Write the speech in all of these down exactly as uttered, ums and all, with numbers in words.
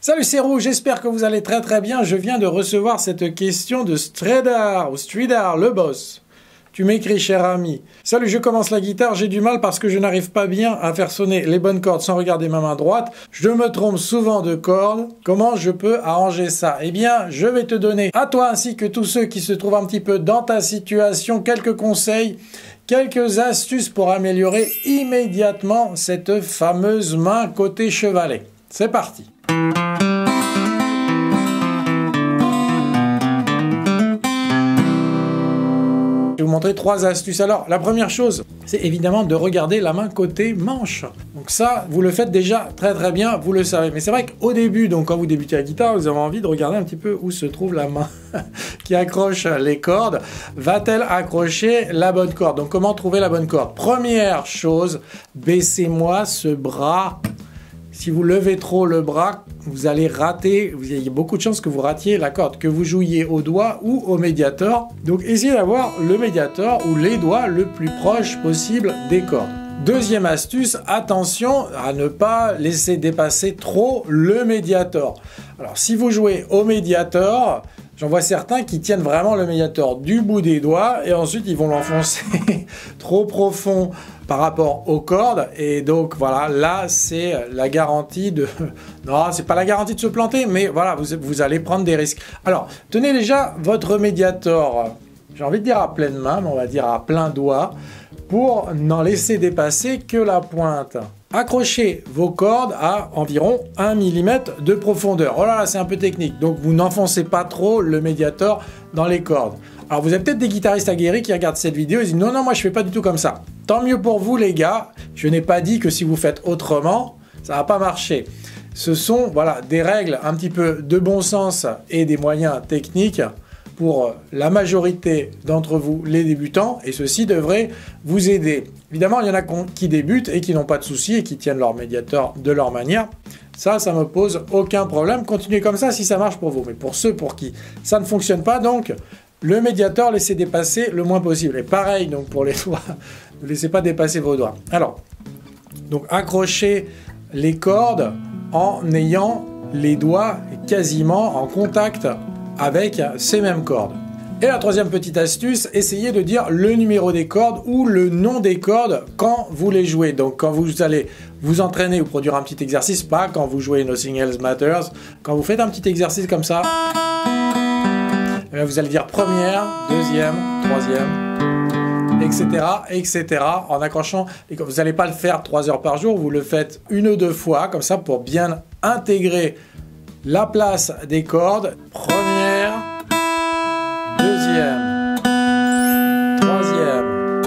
Salut, c'est Roux, j'espère que vous allez très très bien. Je viens de recevoir cette question de Stradar, ou Stridar, le boss. Tu m'écris, cher ami. Salut, je commence la guitare, j'ai du mal parce que je n'arrive pas bien à faire sonner les bonnes cordes sans regarder ma main droite. Je me trompe souvent de cordes. Comment je peux arranger ça? Eh bien, je vais te donner, à toi ainsi que tous ceux qui se trouvent un petit peu dans ta situation, quelques conseils, quelques astuces pour améliorer immédiatement cette fameuse main côté chevalet. C'est parti. Je vais vous montrer trois astuces. Alors, la première chose, c'est évidemment de regarder la main côté manche. Donc ça, vous le faites déjà très très bien, vous le savez. Mais c'est vrai qu'au début, donc quand vous débutez la guitare, vous avez envie de regarder un petit peu où se trouve la main qui accroche les cordes. Va-t-elle accrocher la bonne corde? Donc comment trouver la bonne corde? Première chose, baissez-moi ce bras. Si vous levez trop le bras, vous allez rater, il y a beaucoup de chances que vous ratiez la corde, que vous jouiez au doigt ou au médiator. Donc essayez d'avoir le médiator ou les doigts le plus proche possible des cordes. Deuxième astuce, attention à ne pas laisser dépasser trop le médiator. Alors si vous jouez au médiator, j'en vois certains qui tiennent vraiment le médiator du bout des doigts et ensuite ils vont l'enfoncer trop profond par rapport aux cordes, et donc voilà, là c'est la garantie de... Non, c'est pas la garantie de se planter, mais voilà, vous, vous allez prendre des risques. Alors, tenez déjà votre médiator, j'ai envie de dire à pleine main, mais on va dire à plein doigt, pour n'en laisser dépasser que la pointe. Accrochez vos cordes à environ un millimètre de profondeur. Oh là là, c'est un peu technique, donc vous n'enfoncez pas trop le médiator dans les cordes. Alors vous avez peut-être des guitaristes aguerris qui regardent cette vidéo et disent non, non, moi je fais pas du tout comme ça. Tant mieux pour vous les gars, je n'ai pas dit que si vous faites autrement, ça va pas marcher. Ce sont voilà, des règles un petit peu de bon sens et des moyens techniques pour la majorité d'entre vous les débutants, et ceci devrait vous aider. Évidemment, il y en a qui débutent et qui n'ont pas de soucis et qui tiennent leur médiator de leur manière. Ça, ça me pose aucun problème. Continuez comme ça si ça marche pour vous. Mais pour ceux pour qui ça ne fonctionne pas, donc le médiator, laissez dépasser le moins possible. Et pareil, donc pour les doigts, ne laissez pas dépasser vos doigts. Alors, donc accrochez les cordes en ayant les doigts quasiment en contact avec ces mêmes cordes. Et la troisième petite astuce, essayez de dire le numéro des cordes ou le nom des cordes quand vous les jouez. Donc quand vous allez vous entraîner ou produire un petit exercice, pas quand vous jouez Nothing Else Matters, quand vous faites un petit exercice comme ça, eh bien vous allez dire première, deuxième, troisième, et cetera, et cetera, en accrochant. Et vous n'allez pas le faire trois heures par jour, vous le faites une ou deux fois, comme ça, pour bien intégrer la place des cordes. Première, deuxième, troisième,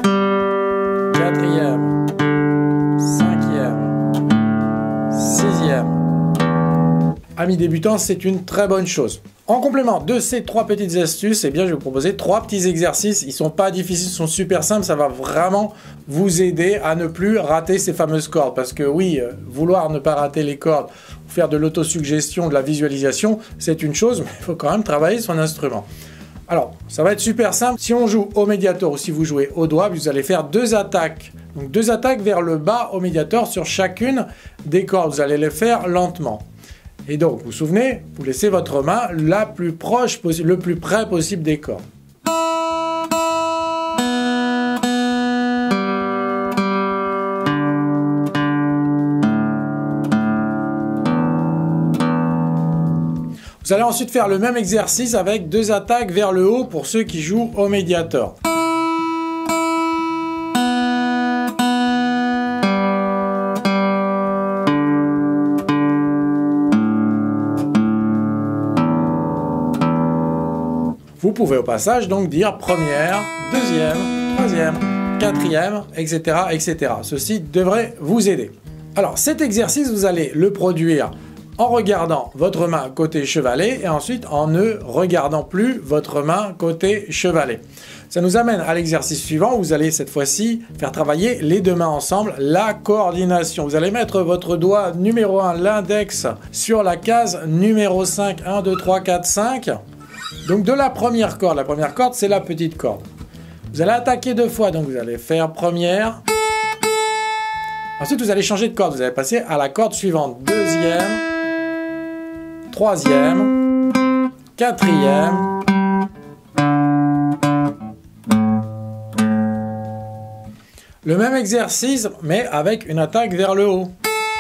quatrième, cinquième, sixième. Amis débutants, c'est une très bonne chose. En complément de ces trois petites astuces, eh bien, je vais vous proposer trois petits exercices. Ils ne sont pas difficiles, ils sont super simples. Ça va vraiment vous aider à ne plus rater ces fameuses cordes. Parce que oui, euh, vouloir ne pas rater les cordes, faire de l'autosuggestion, de la visualisation, c'est une chose, mais il faut quand même travailler son instrument. Alors, ça va être super simple. Si on joue au médiator ou si vous jouez au doigt, vous allez faire deux attaques. Donc deux attaques vers le bas au médiator sur chacune des cordes. Vous allez les faire lentement. Et donc, vous vous souvenez, vous laissez votre main la plus proche possible, le plus près possible des cordes. Vous allez ensuite faire le même exercice avec deux attaques vers le haut pour ceux qui jouent au médiator. Vous pouvez au passage donc dire première, deuxième, troisième, quatrième, et cetera, et cetera. Ceci devrait vous aider. Alors cet exercice, vous allez le produire en regardant votre main côté chevalet et ensuite en ne regardant plus votre main côté chevalet. Ça nous amène à l'exercice suivant où vous allez cette fois-ci faire travailler les deux mains ensemble, la coordination. Vous allez mettre votre doigt numéro un, l'index, sur la case numéro cinq, un, deux, trois, quatre, cinq. Donc de la première corde, la première corde c'est la petite corde. Vous allez attaquer deux fois, donc vous allez faire première. Ensuite vous allez changer de corde, vous allez passer à la corde suivante, deuxième. troisième, quatrième, le même exercice mais avec une attaque vers le haut.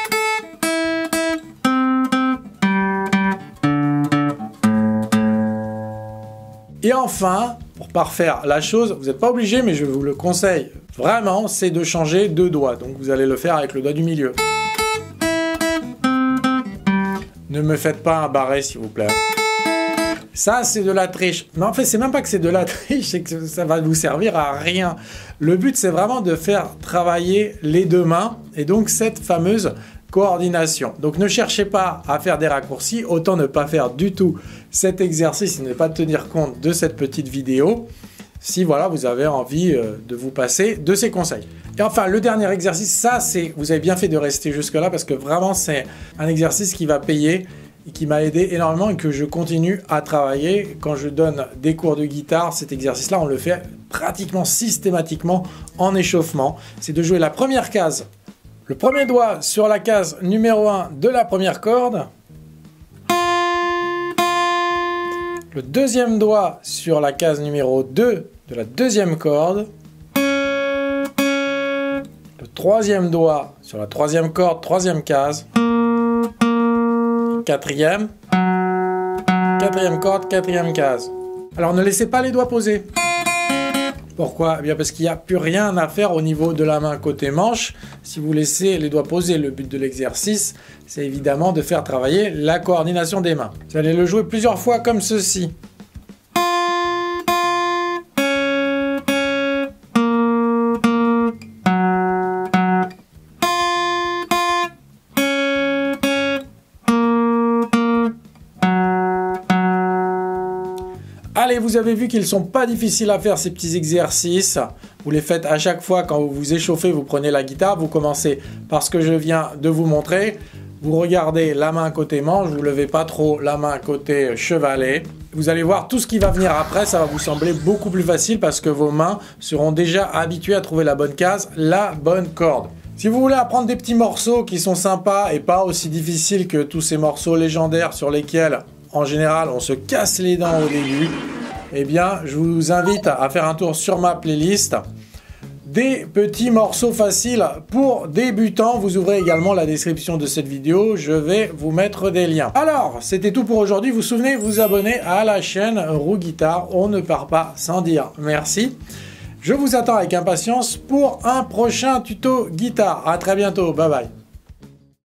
Et enfin, pour parfaire la chose, vous n'êtes pas obligé, mais je vous le conseille vraiment, c'est de changer de doigt. Donc vous allez le faire avec le doigt du milieu. Ne me faites pas un barré, s'il vous plaît. Ça, c'est de la triche. Mais en fait, c'est même pas que c'est de la triche, c'est que ça va vous servir à rien. Le but, c'est vraiment de faire travailler les deux mains, et donc cette fameuse coordination. Donc ne cherchez pas à faire des raccourcis, autant ne pas faire du tout cet exercice et ne pas tenir compte de cette petite vidéo si voilà vous avez envie euh, de vous passer de ces conseils. Et enfin le dernier exercice, ça c'est, vous avez bien fait de rester jusque là parce que vraiment c'est un exercice qui va payer et qui m'a aidé énormément et que je continue à travailler quand je donne des cours de guitare. Cet exercice là on le fait pratiquement systématiquement en échauffement, c'est de jouer la première case. Le premier doigt sur la case numéro un de la première corde. Le deuxième doigt sur la case numéro deux de la deuxième corde. Le troisième doigt sur la troisième corde, troisième case. Quatrième. Quatrième corde, quatrième case. Alors ne laissez pas les doigts posés. Pourquoi? Eh bien parce qu'il n'y a plus rien à faire au niveau de la main côté manche. Si vous laissez les doigts posés, le but de l'exercice, c'est évidemment de faire travailler la coordination des mains. Vous allez le jouer plusieurs fois comme ceci. Allez, vous avez vu qu'ils ne sont pas difficiles à faire ces petits exercices. Vous les faites à chaque fois quand vous vous échauffez, vous prenez la guitare, vous commencez par ce que je viens de vous montrer. Vous regardez la main côté manche, vous ne levez pas trop la main côté chevalet. Vous allez voir tout ce qui va venir après, ça va vous sembler beaucoup plus facile parce que vos mains seront déjà habituées à trouver la bonne case, la bonne corde. Si vous voulez apprendre des petits morceaux qui sont sympas et pas aussi difficiles que tous ces morceaux légendaires sur lesquels en général on se casse les dents au début, eh bien je vous invite à faire un tour sur ma playlist des petits morceaux faciles pour débutants. Vous ouvrez également la description de cette vidéo, je vais vous mettre des liens. Alors, c'était tout pour aujourd'hui. Vous vous souvenez, vous abonner à la chaîne Roux Guitare, on ne part pas sans dire merci. Je vous attends avec impatience pour un prochain tuto guitare. À très bientôt, bye bye.